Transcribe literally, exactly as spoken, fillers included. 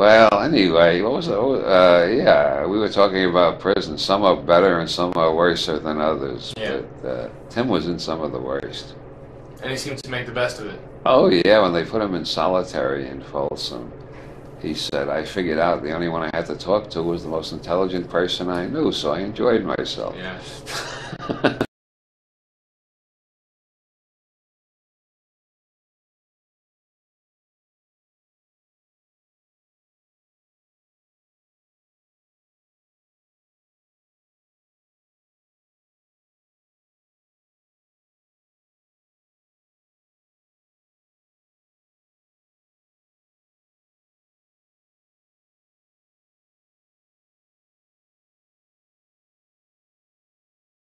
Well, anyway, what was it? Uh, yeah, we were talking about prison. Some are better and some are worse than others. Yeah. But uh, Tim was in some of the worst. And he seems to make the best of it. Oh, yeah, when they put him in solitary in Folsom, he said, I figured out the only one I had to talk to was the most intelligent person I knew, so I enjoyed myself. Yeah.